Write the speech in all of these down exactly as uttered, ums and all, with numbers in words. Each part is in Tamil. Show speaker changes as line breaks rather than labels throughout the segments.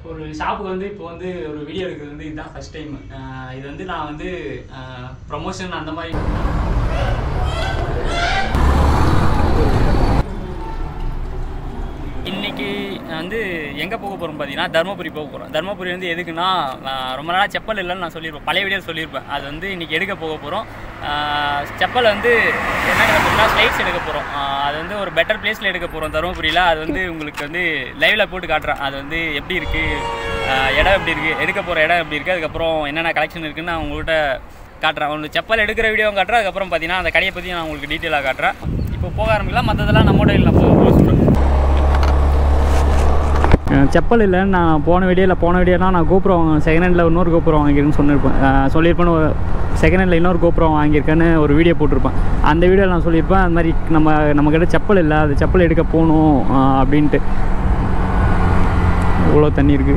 ஒரு ஷாப்புக்கு வந்து இப்போ வந்து ஒரு வீடியோ எடுக்கிறது வந்து இதுதான் ஃபர்ஸ்ட் டைம். இது வந்து நான் வந்து ப்ரமோஷன் அந்த மாதிரி இன்றைக்கி வந்து எங்கே போக போகிறோம் பார்த்தீங்கன்னா தர்மபுரி போக போகிறோம். தர்மபுரி வந்து எதுக்குன்னா ரொம்ப நாளாக செப்பல் இல்லைன்னு நான் சொல்லியிருப்பேன், பழைய வீடியோ சொல்லியிருப்பேன். அது வந்து இன்றைக்கி எடுக்க போக போகிறோம். செப்பல் வந்து என்ன எடுக்க ஸ்லைட்ஸ் எடுக்க போகிறோம். அது வந்து ஒரு பெட்டர் பிளேஸில் எடுக்க போகிறோம் தர்மபுரியில். அது வந்து உங்களுக்கு வந்து லைவில் போட்டு காட்டுறேன். அது வந்து எப்படி இருக்குது, இடம் எப்படி இருக்குது, எடுக்க போகிற இடம் எப்படி இருக்குது, அதுக்கப்புறம் என்னென்ன கலெக்ஷன் இருக்குதுன்னு நான் உங்கள்கிட்ட காட்டுறேன். உங்களுக்கு செப்பல் எடுக்கிற வீடியோவும் காட்டுறேன். அதுக்கப்புறம் பார்த்தீங்கன்னா அந்த கடையை பற்றி நான் உங்களுக்கு டீட்டெயிலாக காட்டுறேன். இப்போ போக ஆரம்பிக்கலாம். மற்றதெல்லாம் நம்மளோட இல்லை போக போக சொல்கிறேன். செப்பல் இல்லைன்னு நான் போன வீடியோவில் போன வீடியோனா நான் கோபுரம் செகண்ட் ஹேண்டில் இன்னொரு கோபுரம் வாங்கியிருக்கேன்னு சொல்லியிருப்பேன் சொல்லியிருப்பேன்னு செகண்ட் ஹேண்டில் இன்னொரு கோபுரம் வாங்கியிருக்கேன்னு ஒரு வீடியோ போட்டிருப்பேன். அந்த வீடியோவில் நான் சொல்லியிருப்பேன் அது மாதிரி நம்ம நம்மக்கிட்ட செப்பல் இல்லை, அது செப்பல் எடுக்க போகணும் அப்படின்ட்டு. இவ்வளோ தண்ணி இருக்குது,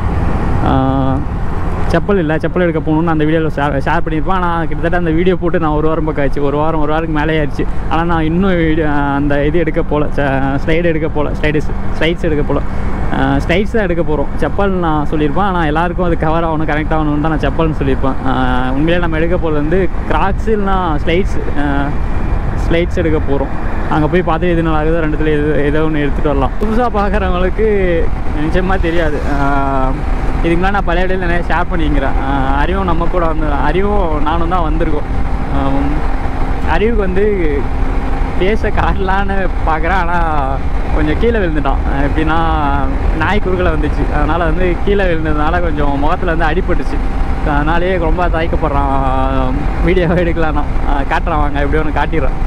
செப்பல் இல்லை, செப்பல் எடுக்க போகணுன்னு அந்த வீடியோவில் ஷேர் ஷேர் பண்ணியிருப்பேன். ஆனால் கிட்டத்தட்ட அந்த வீடியோ போட்டு நான் ஒரு வாரம் பக்கம் ஆச்சு, ஒரு வாரம் ஒரு வாரத்துக்கு மேலே ஆயிடுச்சு. ஆனால் நான் இன்னும் வீடியோ அந்த இது எடுக்க போகல, ஸ்லைடு எடுக்க போகல, ஸ்லைட்ஸ் ஸ்லைட்ஸ் எடுக்க போகல, ஸ்லைட்ஸ் தான் எடுக்க போகிறோம். செப்பல் நான் சொல்லியிருப்பேன், ஆனால் எல்லாேருக்கும் அது கவர் ஆகணும், கனெக்ட் ஆகணுன்னு தான் நான் செப்பல்னு சொல்லியிருப்பேன். உண்மையிலே நம்ம எடுக்க போகிறது வந்து கிராக்ஸ் இல்லைனா ஸ்லைட்ஸ் ஸ்லைட்ஸ் எடுக்க போகிறோம். அங்கே போய் பார்த்து எது நல்லா ஆகுதோ ரெண்டுத்துல எது ஏதோ ஒன்று எடுத்துகிட்டு வரலாம். புதுசாக பார்க்குறவங்களுக்கு நிச்சயமாக தெரியாது. இதுக்குலாம் நான் பழைய இடையில நிறைய ஷேர் பண்ணிக்கிறேன். அறிவும் நம்ம கூட வந்து அறிவும் நானும் தான் வந்திருக்கோம். அறிவுக்கு வந்து பேச காட்டலான்னு பார்க்குறேன், ஆனால் கொஞ்சம் கீழே விழுந்துட்டான். எப்படின்னா நாய் குறுக்கில் வந்துச்சு, அதனால் வந்து கீழே விழுந்ததுனால கொஞ்சம் முகத்தில் வந்து அடிபட்டுச்சு. அதனாலேயே ரொம்ப தயக்கப்படுறான். வீடியோவை எடுக்கலான்னா காட்டுறான், வாங்க எப்படி ஒன்று காட்டிடுறேன்.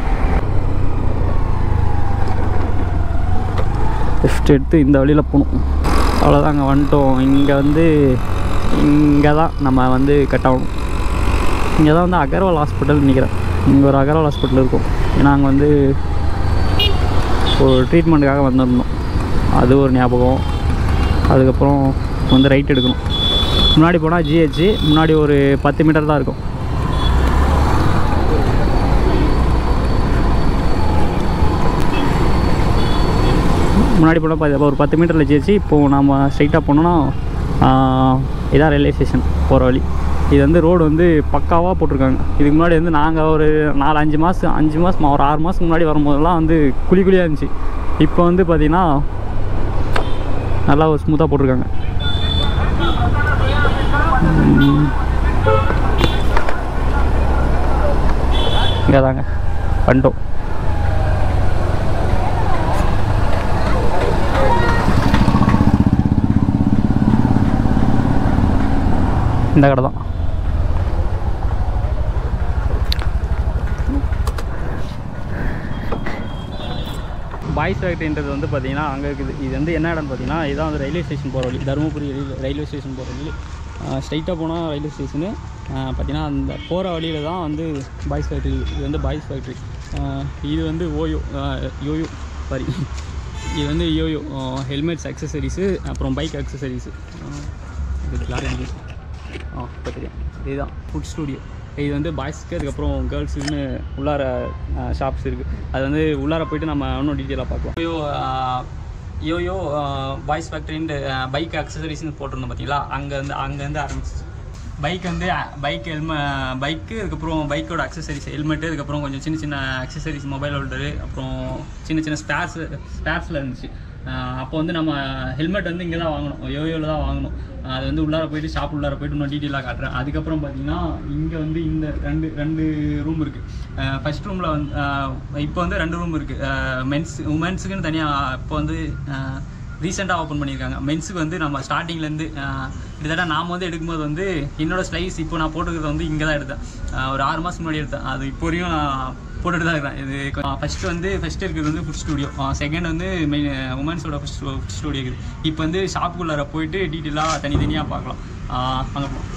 லெஃப்ட் எடுத்து இந்த வழியில் போகணும். அவ்வளோதாங்க, வந்துட்டோம். இங்கே வந்து இங்கே தான் நம்ம வந்து கட் ஆகணும். இங்கே தான் வந்து அகர்வால் ஹாஸ்பிட்டல் நினைக்கிறேன். இங்கே ஒரு அகர்வால் ஹாஸ்பிட்டல் இருக்கும். ஏன்னா அங்கே வந்து ஒரு ட்ரீட்மெண்ட்டுக்காக வந்திருந்தோம், அது ஒரு ஞாபகம். அதுக்கப்புறம் வந்து ரைட் எடுக்கணும். முன்னாடி போனால் ஜிஹெச், முன்னாடி ஒரு பத்து மீட்டர் தான் இருக்கும். முன்னாடி போனால் ஒரு பத்து மீட்டரில் ஜிஹெச். இப்போது நம்ம ஸ்ட்ரைட்டாக போனோன்னா இதான் ரயில்வே ஸ்டேஷன் போகிற வழி. இது வந்து ரோடு வந்து பக்காவாக போட்டிருக்காங்க. இதுக்கு முன்னாடி வந்து நாங்கள் ஒரு நாலு அஞ்சு மாதம் அஞ்சு மாதம் ஒரு ஆறு மாதத்துக்கு முன்னாடி வரும்போதெல்லாம் வந்து குழி குழியாக இருந்துச்சு. இப்போ வந்து பார்த்திங்கன்னா நல்லா ஒரு ஸ்மூத்தாக போட்டிருக்காங்க. இங்கே தாங்க வந்துட்டோம். இந்த கடை தான். பாய்ஸ் ஃபேக்ட்ரின்றது வந்து பார்த்திங்கன்னா அங்கே இருக்குது. இது வந்து என்ன இடம்னு பார்த்தீங்கன்னா இதுதான் வந்து ரயில்வே ஸ்டேஷன் போகிற வழி. தருமபுரி ரயில்வே ஸ்டேஷன் போகிற வழி. ஸ்ட்ரைட்டாக போனால் ரயில்வே ஸ்டேஷனு பார்த்திங்கன்னா அந்த போகிற வழியில் தான் வந்து பாய்ஸ் ஃபேக்ட்ரி. இது வந்து பாய்ஸ் ஃபேக்ட்ரி. இது வந்து ஓயோ யோயோ சாரி இது வந்து யோயோ ஹெல்மெட்ஸ் அக்சசரிஸு, அப்புறம் பைக் அக்சசரிஸு. இது கிளாரிட்டி ஆ இப்போ தெரியும். இதுதான் ஃபுட் ஸ்டூடியோ. இது வந்து பாய்ஸ்க்கு, அதுக்கப்புறம் கேர்ள்ஸுக்குன்னு உள்ளார ஷாப்ஸ் இருக்குது. அது வந்து உள்ளார போய்ட்டு நம்ம இன்னும் டீட்டெயிலாக பார்க்கலாம். யோயோ யோயோ பாய்ஸ் ஃபேக்ட்ரின்னு பைக் அக்சசரிஸ்ன்னு போட்டிருந்தோம் பார்த்தீங்களா, அங்கேருந்து அங்கேருந்து ஆரம்பிச்சிச்சு. பைக் வந்து பைக் ஹெல்மெ பைக்கு, அதுக்கப்புறம் பைக்கோட அக்சசரிஸ் ஹெல்மெட்டு, அதுக்கப்புறம் கொஞ்சம் சின்ன சின்ன அக்சசரிஸ் மொபைல் ஹோல்டரு, அப்புறம் சின்ன சின்ன ஸ்பேர்ஸ் ஸ்பேர்ஸில் இருந்துச்சு. அப்போ வந்து நம்ம ஹெல்மெட் வந்து இங்கே தான் வாங்கணும், யோயோவில் தான் வாங்கணும். அது வந்து உள்ளார போய்ட்டு ஷாப் உள்ளார போய்ட்டு இன்னும் டீட்டெயிலாக காட்டுறேன். அதுக்கப்புறம் பார்த்தீங்கன்னா இங்கே வந்து இந்த ரெண்டு ரெண்டு ரூம் இருக்குது. ஃபஸ்ட் ரூமில் வந்து இப்போ வந்து ரெண்டு ரூம் இருக்குது. மென்ஸ் உமன்ஸுக்குன்னு தனியாக இப்போ வந்து ரீசெண்டாக ஓப்பன் பண்ணியிருக்காங்க. மென்ஸுக்கு வந்து நம்ம ஸ்டார்டிங்லேருந்து கிட்டத்தட்ட நாம் வந்து எடுக்கும்போது வந்து என்னோடய ஸ்லைஸ் இப்போ நான் போட்டுக்கிறது வந்து இங்கே தான் எடுத்தேன். ஒரு ஆறு மாதம் முன்னாடி எடுத்தேன். அது இப்போ வரையும் நான் போட்டுட்டு தான் இருக்கிறேன். இது ஃபஸ்ட்டு வந்து ஃபஸ்ட்டு இருக்கிறது வந்து ஃபுட் ஸ்டூடியோ, செகண்ட் வந்து மெயின் உமன்ஸோட ஃபுட் ஃபுட் ஸ்டூடியோ இருக்குது. இப்போ வந்து ஷாப்புக்குள்ளார போயிட்டு டீட்டெயிலாக தனித்தனியாக பார்க்கலாம். அங்கே போகலாம்.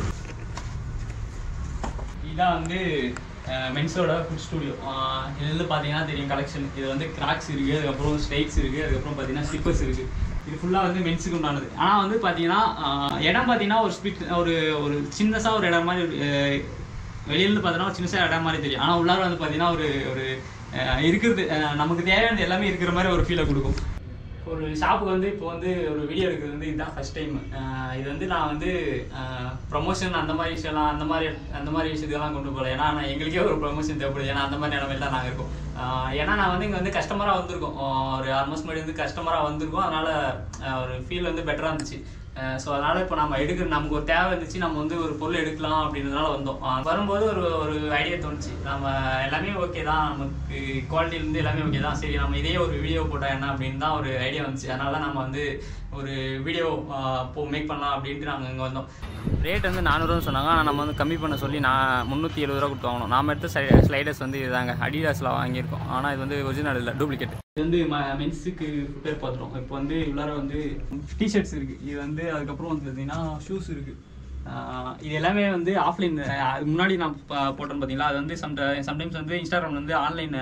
இதுதான் வந்து மென்ஸோட ஃபுட் ஸ்டூடியோ. இது வந்து பார்த்தீங்கன்னா தெரியும் கலெக்ஷன். இது வந்து கிராக்ஸ் இருக்குது, அதுக்கப்புறம் ஸ்ட்ரைட்ஸ் இருக்குது, அதுக்கப்புறம் பார்த்தீங்கன்னா ஸ்லிப்பர்ஸ் இருக்குது. இது ஃபுல்லாக வந்து மென்ஸுக்கு உண்டானது. ஆனால் வந்து பார்த்தீங்கன்னா இடம் பார்த்தீங்கன்னா ஒரு ஸ்பிட் ஒரு ஒரு சின்னஸாக ஒரு இடம் மாதிரி வெளியிலேருந்து பார்த்தோன்னா ஒரு சின்னசாக இடம் மாதிரி தெரியும். ஆனால் உள்ளார வந்து பார்த்தீங்கன்னா ஒரு ஒரு இருக்கிறது நமக்கு தேவையானது எல்லாமே இருக்கிற மாதிரி ஒரு ஃபீலை கொடுக்கும். ஒரு ஷாப்புக்கு வந்து இப்போ வந்து ஒரு வீடியோ எடுக்கிறது வந்து இதுதான் ஃபஸ்ட் டைம். இது வந்து நான் வந்து ப்ரொமோஷன் அந்த மாதிரி விஷயம்லாம் அந்த மாதிரி அந்த மாதிரி விஷயத்துக்கெல்லாம் கொண்டு போகல. ஏன்னா நான் எங்களுக்கே ஒரு ப்ரொமோஷன் தேவைப்படுது. ஏன்னா அந்த மாதிரி நிலமையில தான் நாங்கள் இருக்கோம். ஏன்னா நான் வந்து இங்கே வந்து கஸ்டமராக வந்திருக்கோம். ஒரு ஆறு மாதம் முன்னாடி வந்து கஸ்டமராக வந்திருக்கோம். அதனால் ஒரு ஃபீல் வந்து பெட்டராக இருந்துச்சு. ஸோ அதனால் இப்போ நம்ம எடுக்கிற நமக்கு ஒரு தேவை இருந்துச்சு, நம்ம வந்து ஒரு பொருள் எடுக்கலாம் அப்படின்றதுனால வந்தோம். வரும்போது ஒரு ஒரு ஐடியா தோணுச்சு, நம்ம எல்லாமே ஓகே தான், நமக்கு குவாலிட்டிலேருந்து எல்லாமே ஓகே தான், சரி நம்ம இதே ஒரு வீடியோ போட்டால் என்ன அப்படின்னு தான் ஒரு ஐடியா வந்துச்சு. அதனால தான் நம்ம வந்து ஒரு வீடியோ இப்போ மேக் பண்ணலாம் அப்படின்ட்டு நாங்கள் இங்கே வந்தோம். ரேட் வந்து நானூறுவான்னு சொன்னாங்க. ஆனால் நம்ம வந்து கம்மி பண்ண சொல்லி நான் முந்நூற்றி எழுபது ரூபா கொடுத்து வாங்கணும். நாம் எடுத்த ஸ்லை ஸ்லைடர்ஸ் வந்து இதுதாங்க, அடிடாஸில் வாங்கியிருக்கோம். ஆனால் இது வந்து ஒரிஜினல் இல்லை, டூப்ளிகேட். இது வந்து ம மென்ஸுக்கு ஃபுட்வேர் பார்த்துட்டோம். இப்போ வந்து உள்ளார வந்து டிஷர்ட்ஸ் இருக்குது. இது வந்து அதுக்கப்புறம் வந்து பார்த்தீங்கன்னா ஷூஸ் இருக்குது. இது எல்லாமே வந்து ஆஃப்லைன். முன்னாடி நான் போட்டேன்னு பார்த்தீங்களா, அது வந்து சம் சம்டைம்ஸ் வந்து இன்ஸ்டாகிராமில் வந்து ஆன்லைன்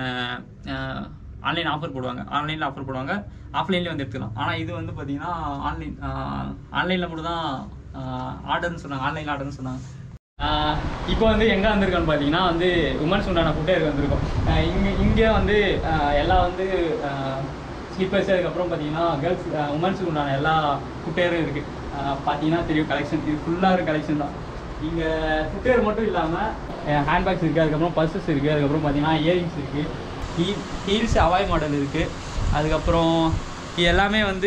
ஆன்லைன் ஆஃபர் போடுவாங்க. ஆன்லைனில் ஆஃபர் போடுவாங்க, ஆஃப்லைன்லேயே வந்து எடுத்துக்கலாம். ஆனால் இது வந்து பார்த்தீங்கன்னா ஆன்லைன் ஆன்லைனில் மட்டும் தான் ஆர்டர்னு சொன்னாங்க, ஆன்லைன் ஆர்டர்னு சொன்னாங்க. இப்போ வந்து எங்கே வந்திருக்கோன்னு பார்த்தீங்கன்னா வந்து உமன்ஸ் உண்டான ஃபுட்வேர் வந்திருக்கோம். இங்கே இங்கே வந்து எல்லாம் வந்து ஸ்லிப்பர்ஸ், அதுக்கப்புறம் பார்த்தீங்கன்னா கேர்ள்ஸ் உமன்ஸுக்கு உண்டான எல்லா ஃபுட்வேரும் இருக்குது. பார்த்தீங்கன்னா தெரியும் கலெக்ஷன், இது ஃபுல்லாக இருக்க கலெக்ஷன் தான். இங்கே ஃபுட்வேர் மட்டும் இல்லாமல் ஹேண்ட்பேக்ஸ் இருக்குது, அதுக்கப்புறம் பர்சஸ் இருக்குது, அதுக்கப்புறம் பார்த்தீங்கன்னா இயரிங்ஸ் இருக்குது, ஹீ ஹீல்ஸ் அவாய் மாடல் இருக்குது. அதுக்கப்புறம் இது எல்லாமே வந்து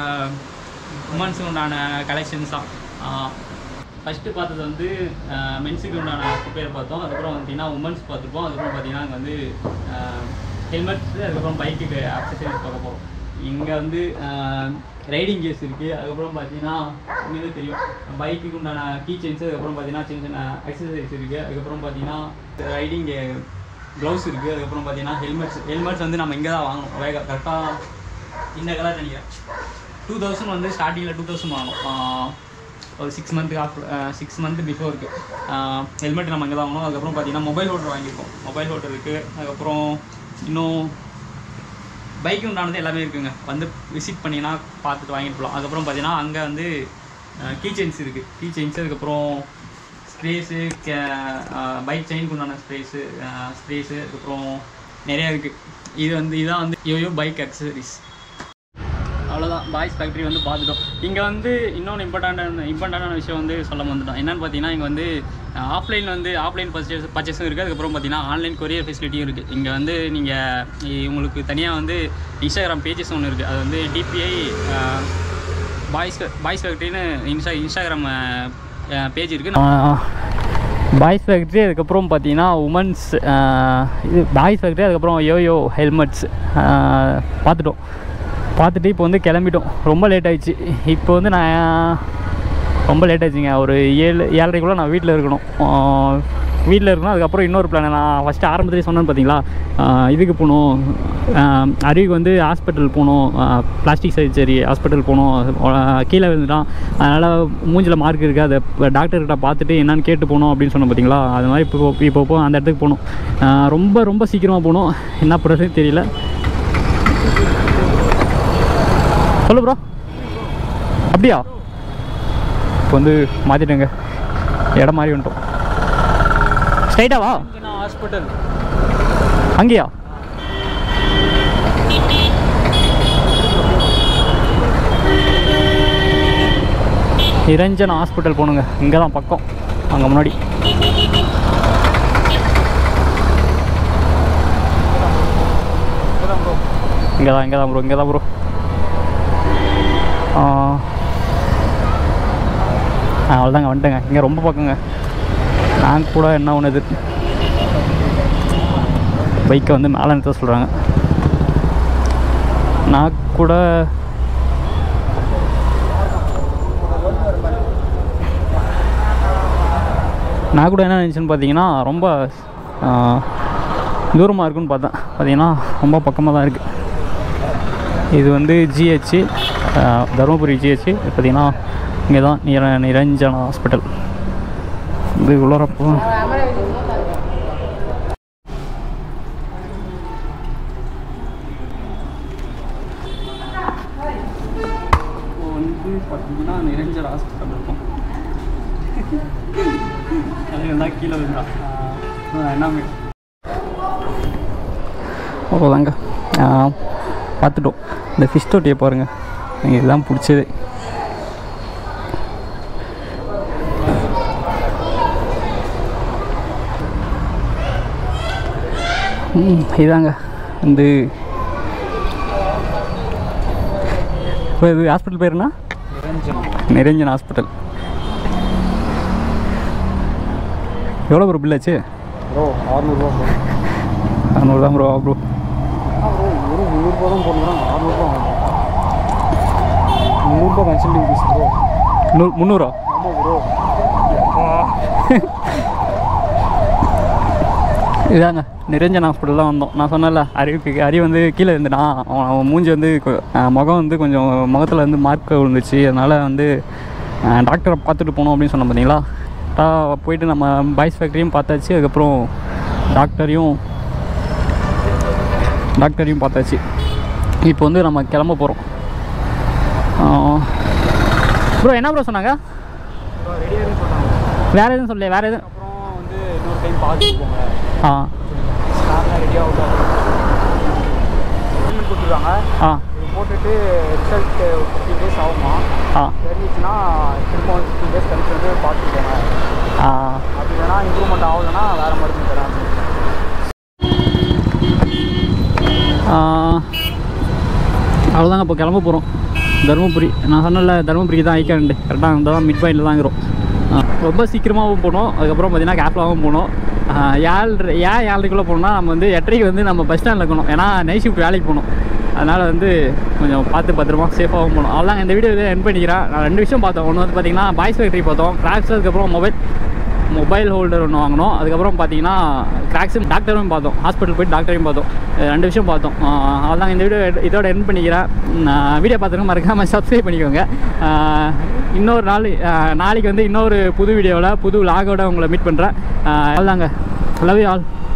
உமன்ஸுக்கு உண்டான கலெக்ஷன்ஸ் தான். ஃபஸ்ட்டு பார்த்தது வந்து மென்ஸுக்கு உண்டான ஃபுட்வேர் பார்த்தோம். அதுக்கப்புறம் பார்த்தீங்கன்னா உமன்ஸ் பார்த்துருப்போம். அதுக்கப்புறம் பார்த்தீங்கன்னா இங்கே வந்து ஹெல்மெட்ஸு, அதுக்கப்புறம் பைக்குக்கு அக்சசரிஸ் பார்க்க போகிறோம். இங்கே வந்து ரைடிங் கேஸ் இருக்குது. அதுக்கப்புறம் பார்த்தீங்கன்னா இங்கே தெரியும் பைக்குக்கு உண்டான கீ செயின்ஸு, அதுக்கப்புறம் பார்த்தீங்கன்னா சின்ன சின்ன அக்சசரிஸ் இருக்குது. அதுக்கப்புறம் பார்த்தீங்கன்னா ரைடிங் க்ளவுஸ் இருக்குது. அதுக்கப்புறம் பார்த்தீங்கன்னா ஹெல்மெட்ஸ் ஹெல்மெட்ஸ் வந்து நம்ம இங்கே தான் வாங்கணும். வேக கரெக்டாக இந்த கலர் நினைக்கிறேன் டூ தௌசண்ட் வந்து ஸ்டார்டிங்கில் டூ தௌசண்ட் வாங்கணும். ஒரு சிக்ஸ் மந்த்துக்கு ஆஃப் சிக்ஸ் மந்த்து பிஃபோருக்கு ஹெல்மெட் நம்ம இங்கே தான் வாங்கணும். அதுக்கப்புறம் பார்த்தீங்கன்னா மொபைல் ஹோல்டர் வாங்கியிருக்கோம். மொபைல் ஹோல்டர் இருக்குது. அதுக்கப்புறம் இன்னும் பைக்கு உண்டானது எல்லாமே இருக்குதுங்க. வந்து விசிட் பண்ணிங்கன்னா பார்த்துட்டு வாங்கிட்டு போகலாம். அதுக்கப்புறம் பார்த்தீங்கன்னா அங்கே வந்து கீ செயின்ஸ் இருக்குது. கீ செயின்ஸு, அதுக்கப்புறம் ஸ்ப்ரேஸு, கே பைக் செயினுக்கு உண்டான ஸ்ப்ரேஸு ஸ்ப்ரேஸு அதுக்கப்புறம் நிறையா இருக்குது. இது வந்து இதான் வந்து யோயோ பைக் அக்சசரிஸ். அவ்வளோதான், பாய்ஸ் ஃபேக்ட்ரி வந்து பார்த்துட்டோம். இங்கே வந்து இன்னொன்று இம்பார்ட்டண்ட்டான இம்பார்ட்டண்டான விஷயம் வந்து சொல்ல வந்துட்டோம். என்னென்னு பார்த்தீங்கன்னா இங்கே வந்து ஆஃப்லைன் வந்து ஆஃப்லைன் பர்ச்சேஸ் பர்ச்சேஸும் இருக்குது. அதுக்கப்புறம் பார்த்தீங்கன்னா ஆன்லைன் கொரியர் ஃபெசிலிட்டியும் இருக்குது. இங்கே வந்து நீங்கள் உங்களுக்கு தனியாக வந்து இன்ஸ்டாகிராம் பேஜஸ் ஒன்று இருக்குது. அது வந்து டிபிஐ பாய்ஸ் பாய்ஸ் ஃபேக்ட்ரின்னு இன்ஸ்டா இன்ஸ்டாகிராம் பேஜ் இருக்குது. பாய்ஸ் ஃபேக்ட்ரி, அதுக்கப்புறம் பார்த்தீங்கன்னா உமன்ஸ் இது பாய்ஸ் ஃபேக்ட்ரி, அதுக்கப்புறம் யோயோ ஹெல்மெட்ஸ் பார்த்துட்டோம். பார்த்துட்டு இப்போ வந்து கிளம்பிட்டோம். ரொம்ப லேட் ஆகிடுச்சு. இப்போ வந்து நான் ரொம்ப லேட் ஆகிடுச்சிங்க. ஒரு ஏழு ஏழரைக்குள்ளே நான் வீட்டில் இருக்கணும். வீட்டில் இருக்கணும். அதுக்கப்புறம் இன்னொரு பிளான் நான் ஃபஸ்ட்டு ஆரம்பத்துலேயே சொன்னேன்னு பார்த்தீங்களா, இதுக்கு போகணும், அருவிக்கு வந்து ஹாஸ்பிட்டல் போகணும், பிளாஸ்டிக் சர்ஜரி ஹாஸ்பிட்டல் போகணும். கீழே விழுந்துட்டான், அதனால் மூஞ்சில் மார்க் இருக்குது, அதை டாக்டர்கிட்ட பார்த்துட்டு என்னன்னு கேட்டு போகணும் அப்படின்னு சொன்னேன் பார்த்தீங்களா. அது மாதிரி இப்போ இப்போ போ அந்த இடத்துக்கு போகணும். ரொம்ப ரொம்ப சீக்கிரமாக போகணும். என்ன பண்ணுறதுன்னு தெரியல. சொல்லு ப்ரோ. அப்படியா? இப்போ வந்து மாற்றிட்டேங்க, இடம் மாறி வந்துட்டோம். ஸ்ட்ரைட்டா வா. ஹாஸ்பிட்டல் அங்கேயா? நிரஞ்சன் ஹாஸ்பிட்டல் போகணுங்க. இங்கே தான் பக்கம், அங்கே முன்னாடி. இங்கே தான் இங்கே தான் ப்ரோ இங்கே தான் ப்ரோ அவ்வளோதாங்க, வந்துட்டேங்க. இங்கே ரொம்ப பக்கங்க. நான் கூட என்ன ஒன்று பைக்கை வந்து மேலே நிறுத்த சொல்கிறாங்க. நான் கூட நான் கூட என்ன நினச்சேன்னு பார்த்தீங்கன்னா ரொம்ப தூரமாக இருக்குன்னு பார்த்தேன். பார்த்தீங்கன்னா ரொம்ப பக்கமாக தான் இருக்குது. இது வந்து ஜிஹெச்சு, தருமபுரி ஜிஹெச்சு. பார்த்தீங்கன்னா இங்கே தான் நிர நிரஞ்சனா ஹாஸ்பிட்டல். இது உள்ளறப்போ வந்து பார்த்தீங்கன்னா நிரஞ்சனா ஹாஸ்பிட்டல் இருக்கும். அது எல்லாம் கீழே விழுந்தா என்ன அவ்வளோதாங்க பார்த்துட்டோம். இந்த ஃபிஷ் தொட்டியை பாருங்கள், எனக்கு இதுதான் பிடிச்சது. ம் இதாங்க வந்து இப்போ இது ஹாஸ்பிட்டல் பேருனா நிரஞ்சன் நிரஞ்சன் ஹாஸ்பிட்டல். எவ்வளோ ப்ரோ பில் ஆச்சு? ப்ரோ அறுநூறுவா ப்ரோ. அறுநூறுதான் ப்ரோ. ப்ரோ ஒரு முந்நூறுபா தான் போடணும். அறுநூறுபா முந்நூறுபா கன்சல்டிங் ஃபீஸ் ப்ரோ. நூ முந்நூறா? ஆமாம் ப்ரோ. இதாங்க நிரஞ்சன் ஹாஸ்பிட்டல் தான் வந்தோம். நான் சொன்னல அறிவுக்கு அறிவு வந்து கீழே இருந்துட்டான். அவன் மூஞ்சி வந்து முகம் வந்து கொஞ்சம் முகத்தில் வந்து மார்க் விழுந்துச்சு. அதனால் வந்து டாக்டரை பார்த்துட்டு போகணும் அப்படின்னு சொன்னோம் பார்த்தீங்களா. போயிட்டு நம்ம பாய்ஸ் ஃபேக்ட்ரியும் பார்த்தாச்சு, அதுக்கப்புறம் டாக்டரையும் டாக்டரையும் பார்த்தாச்சு. இப்போ வந்து நம்ம கிளம்ப போகிறோம். ப்ரோ என்ன ப்ரோ சொன்னாங்க? வேறு எதுவும் சொல்லல? வேறு எதுவும் அப்புறம் வந்து இன்னொரு டைம் பார்த்துட்டு போங்க. ஆ ரெடியாக கொடுத்துருவாங்க. ஆ இது போட்டுட்டு ரிசல்ட் ஃபிஃப்டீன் டேஸ் ஆகுமா? ஆ தெரிஞ்சிச்சுன்னா திரும்ப வந்து ஃபிஃப்டீன் டேஸ் கழிச்சு வந்து பார்த்துக்கோங்க. ஆ அப்படி இல்லைனா இம்ப்ரூவ்மெண்ட் ஆகலைன்னா வேறு மருந்து தராங்க. அவ்வளோதாங்க. இப்போ கிளம்ப போகிறோம் தருமபுரி. நான் சொன்னல தருமபுரிக்கு தான் ஐக்காண்டு கரெக்டாக இருந்தால் தான் மிட் பாயிண்டில் தான் இருக்கிறோம். ரொம்ப சீக்கிரமாகவும் போனோம், அதுக்கப்புறம் பார்த்திங்கன்னா கேப்லாகவும் போனோம். ஏழு ஏன் ஏழரைக்குள்ளே போனோம்னா நம்ம வந்து எட்டரைக்கு வந்து நம்ம பஸ் ஸ்டாண்டில் இருக்கணும். ஏன்னா நைட் ஷிஃப்ட் வேலைக்கு போகணும். அதனால் வந்து கொஞ்சம் பார்த்து பத்திரமா சேஃபாகவும் போகணும். அவ்வளோதான் இந்த வீடியோ இதை என் பண்ணிக்கிறேன். நான் ரெண்டு விஷயம் பார்த்தோம். ஒன்று வந்து பார்த்திங்கன்னா பாய்ஸ் ஃபேக்ட்ரி பார்த்தோம், கிராக்ஸ். அதுக்கப்புறம் மொபைல் மொபைல் ஹோல்டர் ஒன்று வாங்கினோம். அதுக்கப்புறம் பார்த்தீங்கன்னா கிராக்ஸும் டாக்டரும் பார்த்தோம். ஹாஸ்பிட்டல் போய்ட்டு டாக்டரையும் பார்த்தோம். ரெண்டு விஷயம் பார்த்தோம். அவ்வளோதான் இந்த வீடியோ இதோட என் பண்ணிக்கிறேன். வீடியோ பார்த்துட்டு மறக்காமல் சப்ஸ்கிரைப் பண்ணிக்கோங்க. இன்னொரு நாள் நாளைக்கு வந்து இன்னொரு புது வீடியோவில் புது லாகோட உங்களை மீட் பண்ணுறேன். அவ்வளோதாங்க. Love you all.